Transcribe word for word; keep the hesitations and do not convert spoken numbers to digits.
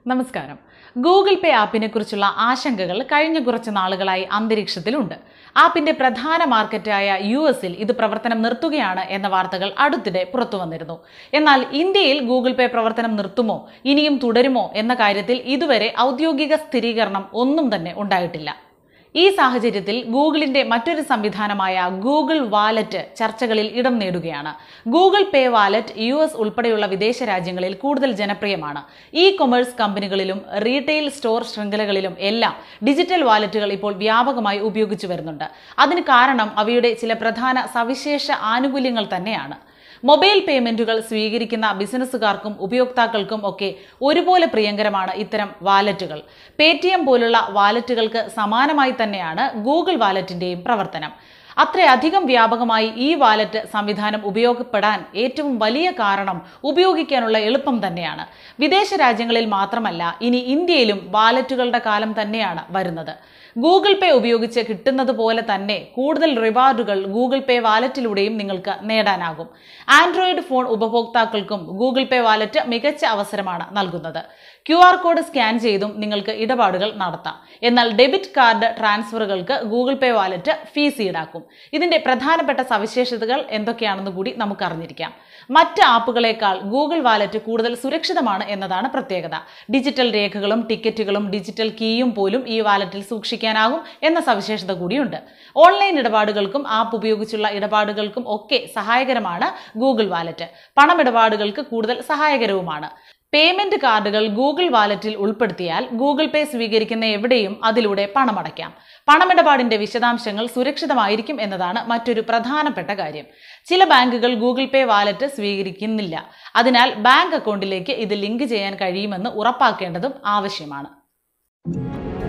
നമസ്കാരം. ഗൂഗിൾ പേ ആപ്പിനെ കുറിച്ചുള്ള ആശങ്കകൾ കഴിഞ്ഞ കുറച്ച് നാളുകളായി അന്തരീക്ഷത്തിലുണ്ട്. ആപ്പിന്റെ പ്രധാന മാർക്കറ്റായ യു എസിൽ ഇത് പ്രവർത്തനം നിർത്തുകയാണ് എന്ന വാർത്തകൾ അടുത്തിടെ പുറത്തു വന്നിരുന്നു. എന്നാൽ ഇന്ത്യയിൽ ഗൂഗിൾ പേ പ്രവർത്തനം നിർത്തുമോ, ഇനിയും തുടരുമോ എന്ന കാര്യത്തിൽ ഇതുവരെ ഔദ്യോഗിക സ്ഥിരീകരണം ഒന്നും തന്നെ ഉണ്ടായിട്ടില്ല. ഈ സാഹചര്യത്തിൽ ഗൂഗിളിന്റെ മറ്റൊരു സംവിധാനമായ ഗൂഗിൾ വാലറ്റ് ചർച്ചകളിൽ ഇടം നേടുകയാണ്. Google pay wallet U S ഉൾപ്പെടെയുള്ള വിദേശ രാജ്യങ്ങളിൽ കൂടുതൽ ജനപ്രിയമാണ്. ഇ കൊമേഴ്സ് കമ്പനികളിലും റീറ്റെയിൽ സ്റ്റോർ ശൃംഖലകളിലും എല്ലാം ഡിജിറ്റൽ വാലറ്റുകൾ ഇപ്പോൾ വ്യാപകമായി ഉപയോഗിച്ചു വരുന്നുണ്ട്. അതിന് കാരണം അവയുടെ ചില പ്രധാന സവിശേഷ ആനുകൂല്യങ്ങൾ തന്നെയാണ്. മൊബൈൽ പേയ്മെന്റുകൾ സ്വീകരിക്കുന്ന ബിസിനസ്സുകാർക്കും ഉപയോക്താക്കൾക്കും ഒക്കെ ഒരുപോലെ പ്രിയങ്കരമാണ് ഇത്തരം വാലറ്റുകൾ. പേടിഎം പോലുള്ള വാലറ്റുകൾക്ക് സമാനമായി തന്നെയാണ് ഗൂഗിൾ വാലറ്റിന്റെയും പ്രവർത്തനം. അത്രയധികം വ്യാപകമായി ഈ വാലറ്റ് സംവിധാനം ഉപയോഗപ്പെടാൻ ഏറ്റവും വലിയ കാരണം ഉപയോഗിക്കാനുള്ള എളുപ്പം തന്നെയാണ്. വിദേശ രാജ്യങ്ങളിൽ മാത്രമല്ല, ഇനി ഇന്ത്യയിലും വാലറ്റുകളുടെ കാലം തന്നെയാണ് വരുന്നത്. ഗൂഗിൾ പേ ഉപയോഗിച്ച് കിട്ടുന്നത് പോലെ തന്നെ കൂടുതൽ റിവാർഡുകൾ ഗൂഗിൾ പേ വാലറ്റിലൂടെയും നിങ്ങൾക്ക് നേടാനാകും. ആൻഡ്രോയിഡ് ഫോൺ ഉപഭോക്താക്കൾക്കും ഗൂഗിൾ പേ വാലറ്റ് മികച്ച അവസരമാണ് നൽകുന്നത്. ക്യു ആർ കോഡ് സ്കാൻ ചെയ്തും നിങ്ങൾക്ക് ഇടപാടുകൾ നടത്താം. എന്നാൽ ഡെബിറ്റ് കാർഡ് ട്രാൻസ്ഫറുകൾക്ക് ഗൂഗിൾ പേ വാലറ്റ് ഫീസ് ഈടാക്കും. ഇതിന്റെ പ്രധാനപ്പെട്ട സവിശേഷതകൾ എന്തൊക്കെയാണെന്ന് കൂടി നമുക്ക് അറിഞ്ഞിരിക്കാം. മറ്റ് ആപ്പുകളേക്കാൾ ഗൂഗിൾ വാലറ്റ് കൂടുതൽ സുരക്ഷിതമാണ് എന്നതാണ് പ്രത്യേകത. ഡിജിറ്റൽ രേഖകളും ടിക്കറ്റുകളും ഡിജിറ്റൽ കീയും പോലും ഈ വാലറ്റിൽ സൂക്ഷിക്കാനാകും എന്ന സവിശേഷത കൂടിയുണ്ട്. ഓൺലൈൻ ഇടപാടുകൾക്കും ആപ്പ് ഉപയോഗിച്ചുള്ള ഇടപാടുകൾക്കും ഒക്കെ സഹായകരമാണ് ഗൂഗിൾ വാലറ്റ്. പണമിടപാടുകൾക്ക് കൂടുതൽ സഹായകരവുമാണ്. പേയ്മെന്റ് കാർഡുകൾ ഗൂഗിൾ വാലറ്റിൽ ഉൾപ്പെടുത്തിയാൽ ഗൂഗിൾ പേ സ്വീകരിക്കുന്ന എവിടെയും അതിലൂടെ പണമടയ്ക്കാം. പണമിടപാടിന്റെ വിശദാംശങ്ങൾ സുരക്ഷിതമായിരിക്കും എന്നതാണ് മറ്റൊരു പ്രധാനപ്പെട്ട കാര്യം. ചില ബാങ്കുകൾ ഗൂഗിൾ പേ വാലറ്റ് സ്വീകരിക്കുന്നില്ല. അതിനാൽ ബാങ്ക് അക്കൗണ്ടിലേക്ക് ഇത് ലിങ്ക് ചെയ്യാൻ കഴിയുമെന്ന് ഉറപ്പാക്കേണ്ടതും ആവശ്യമാണ്.